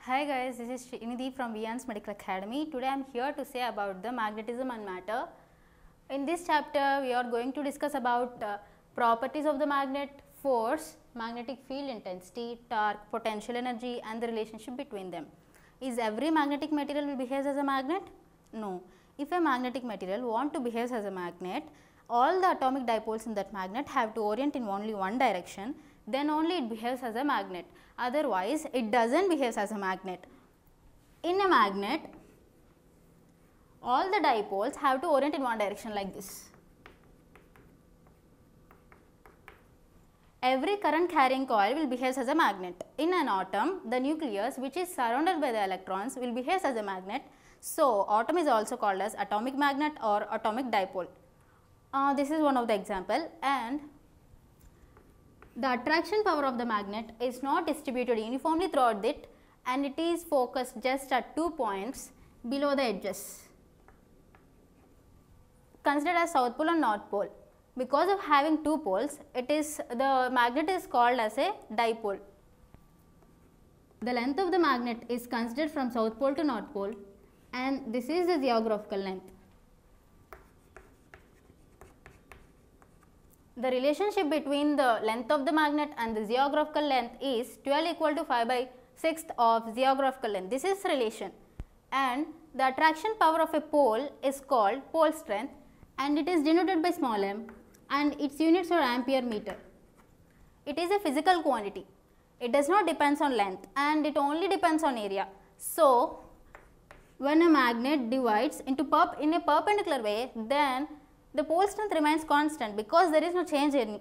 Hi guys, this is Srinidhi from Vian's Medical Academy. Today I am here to say about the magnetism and matter. In this chapter, we are going to discuss about properties of the magnet, force, magnetic field intensity, torque, potential energy and the relationship between them. Is every magnetic material will behave as a magnet? No. If a magnetic material want to behave as a magnet, all the atomic dipoles in that magnet have to orient in only one direction, then only it behaves as a magnet. Otherwise, it doesn't behave as a magnet. In a magnet, all the dipoles have to orient in one direction like this. Every current carrying coil will behave as a magnet. In an atom, the nucleus which is surrounded by the electrons will behave as a magnet. So, atom is also called as atomic magnet or atomic dipole. This is one of the example, and the attraction power of the magnet is not distributed uniformly throughout it, and it is focused just at 2 points below the edges, considered as south pole and north pole. Because of having 2 poles, the magnet is called as a dipole. The length of the magnet is considered from south pole to north pole, and this is the geographical length. The relationship between the length of the magnet and the geographical length is 12 equal to 5 by 6th of geographical length. This is relation, and the attraction power of a pole is called pole strength, and it is denoted by small m, and its units are ampere meter. It is a physical quantity. It does not depend on length, and it only depends on area. So, when a magnet divides into in a perpendicular way, then the pole strength remains constant because there is no change in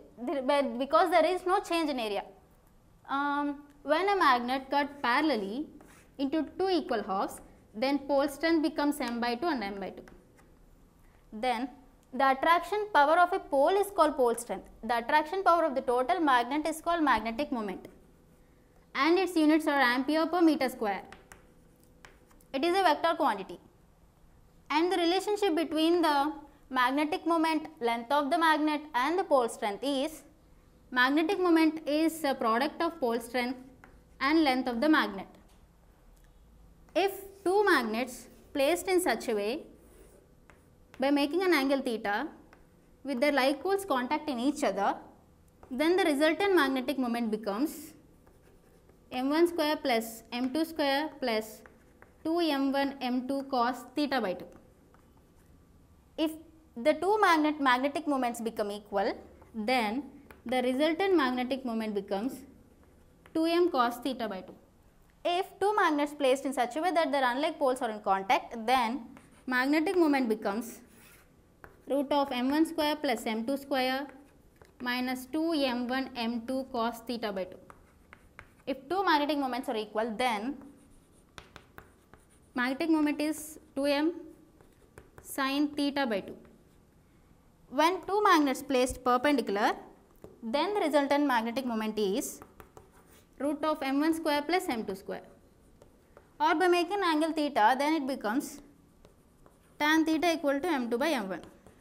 area. When a magnet cut parallelly into 2 equal halves, then pole strength becomes m by 2 and m by 2. Then the attraction power of a pole is called pole strength. The attraction power of the total magnet is called magnetic moment, and its units are ampere per meter square. It is a vector quantity, and the relationship between the magnetic moment, length of the magnet and the pole strength is, magnetic moment is a product of pole strength and length of the magnet. If 2 magnets placed in such a way by making an angle theta with their like poles contacting each other, then the resultant magnetic moment becomes m1 square plus m2 square plus 2m1 m2 cos theta by 2. If the 2 magnetic moments become equal, then the resultant magnetic moment becomes 2m cos theta by 2. If 2 magnets placed in such a way that their unlike poles are in contact, then magnetic moment becomes root of m1 square plus m2 square minus 2m1 m2 cos theta by 2. If 2 magnetic moments are equal, then magnetic moment is 2m sin theta by 2. When 2 magnets placed perpendicular, then the resultant magnetic moment is root of m1 square plus m2 square, or by making angle theta, then it becomes tan theta equal to m2 by m1.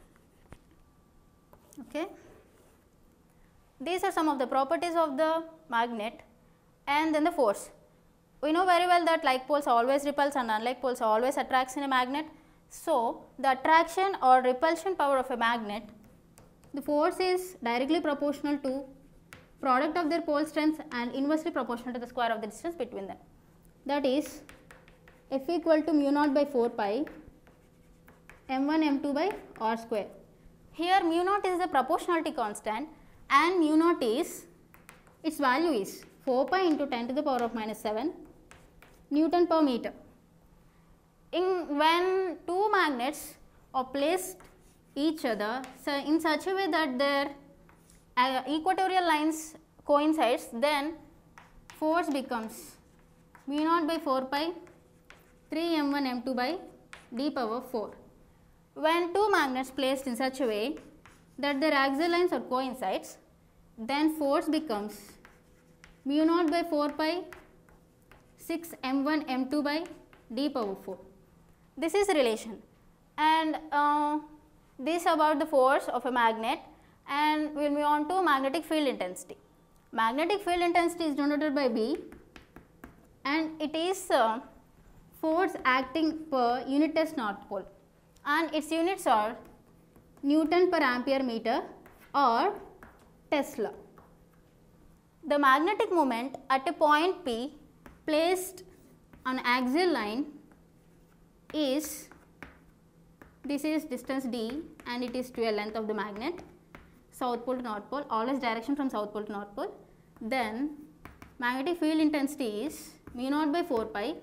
Okay. These are some of the properties of the magnet. And then the force. We know very well that like poles always repulse and unlike poles always attracts in a magnet. So, the attraction or repulsion power of a magnet, the force is directly proportional to product of their pole strengths and inversely proportional to the square of the distance between them. That is F equal to mu naught by 4 pi m1 m2 by r square. Here mu naught is the proportionality constant, and mu naught is, its value is 4 pi into 10 to the power of minus 7 Newton per meter. When 2 magnets are placed each other in such a way that their equatorial lines coincides, then force becomes mu naught by 4 pi 3 m1 m2 by d power 4. When 2 magnets placed in such a way that their axial lines are coincides, then force becomes mu naught by 4 pi 6 m1 m2 by d power 4. This is relation, and this about the force of a magnet, and we will move on to magnetic field intensity. Magnetic field intensity is denoted by B, and it is force acting per unit test north pole, and its units are Newton per ampere meter or Tesla. The magnetic moment at a point P placed on axial line is, this is distance d and it is to a length of the magnet, south pole to north pole, always direction from south pole to north pole. Then magnetic field intensity is mu naught by 4 pi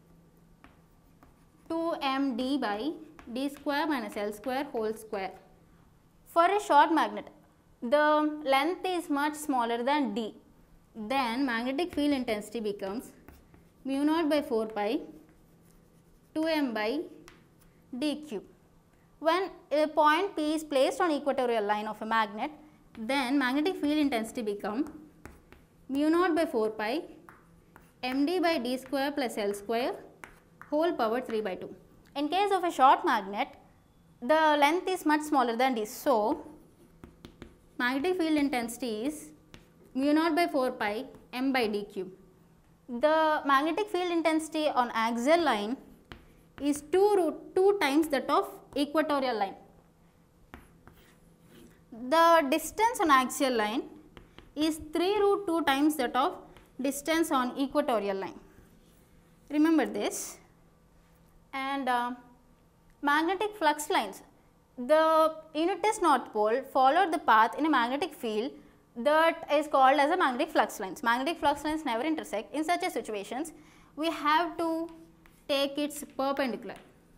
2 m d by d square minus L square whole square. For a short magnet, the length is much smaller than d. Then magnetic field intensity becomes mu naught by 4 pi 2 m by d cube. When a point P is placed on equatorial line of a magnet, then magnetic field intensity becomes mu naught by 4 pi md by d square plus L square whole power 3 by 2. In case of a short magnet, the length is much smaller than d. So, magnetic field intensity is mu naught by 4 pi m by d cube. The magnetic field intensity on axial line is 2 times that of equatorial line. The distance on axial line is 3√2 times that of distance on equatorial line. Remember this. And magnetic flux lines, the unit test north pole followed the path in a magnetic field that is called as a magnetic flux lines. Magnetic flux lines never intersect. In such a situations, we have to take its perpendicular.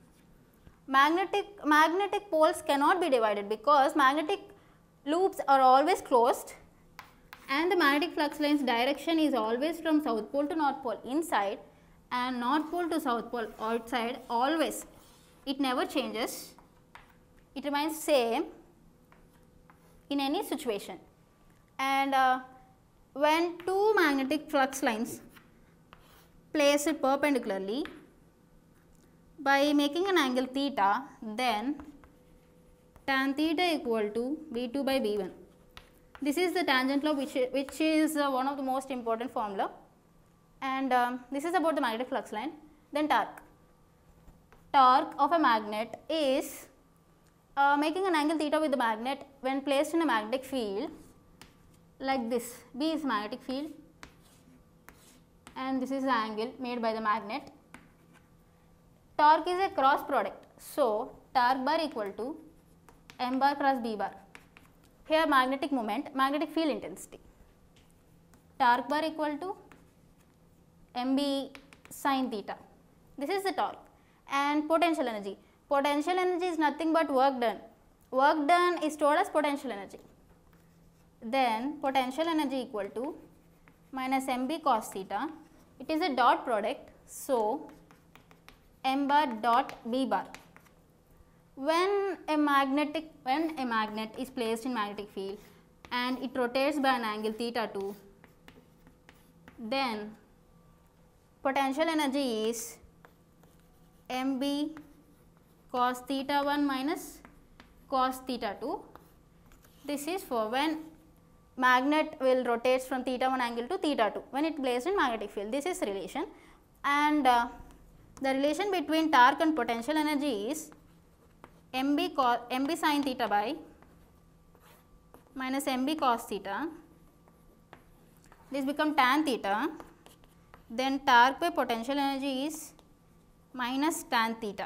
Magnetic poles cannot be divided because magnetic loops are always closed and the magnetic flux lines direction is always from south pole to north pole inside and north pole to south pole outside always. It never changes. It remains same in any situation. And when two magnetic flux lines placed perpendicularly by making an angle theta, then tan theta equal to V2 by V1. This is the tangent law which is one of the most important formula, and this is about the magnetic flux line. Then torque. Torque of a magnet is making an angle theta with the magnet when placed in a magnetic field like this. B is magnetic field and this is the angle made by the magnet. Torque is a cross product. So, torque bar equal to m bar cross b bar. Here magnetic moment, magnetic field intensity. Torque bar equal to mb sin theta. This is the torque. And potential energy. Potential energy is nothing but work done. Work done is stored as potential energy. Then potential energy equal to minus mb cos theta. It is a dot product. So, m bar dot b bar. When a magnet is placed in magnetic field and it rotates by an angle theta 2, then potential energy is mb cos theta 1 minus cos theta 2. This is for when magnet will rotates from theta 1 angle to theta 2 when it placed in magnetic field. This is relation, and the relation between torque and potential energy is mb sin theta by minus mb cos theta. This become tan theta. Then torque by potential energy is minus tan theta.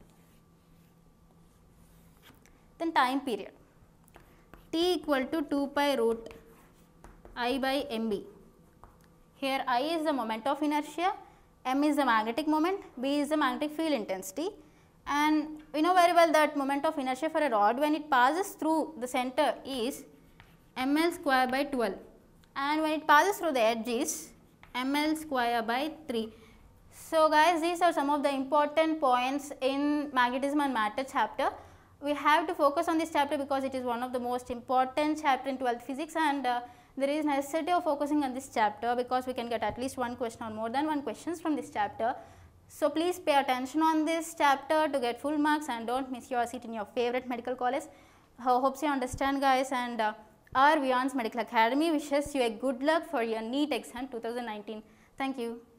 Then time period. T equal to 2 pi root I by mb. Here I is the moment of inertia, m is the magnetic moment, b is the magnetic field intensity, and we know very well that moment of inertia for a rod when it passes through the center is ml square by 12, and when it passes through the edge is ml square by 3. So, guys, these are some of the important points in magnetism and matter chapter. We have to focus on this chapter because it is one of the most important chapter in 12th physics, and there is necessity of focusing on this chapter because we can get at least one question or more than one questions from this chapter. So, please pay attention on this chapter to get full marks and don't miss your seat in your favorite medical college. Hopes you understand, guys, and our Vyans Medical Academy wishes you a good luck for your NEET exam 2019. Thank you.